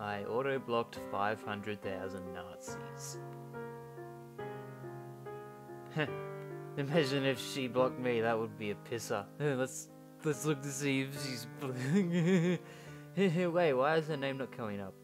I auto-blocked 500,000 Nazis. Imagine if she blocked me, that would be a pisser. Let's look to see if she's... Wait, why is her name not coming up?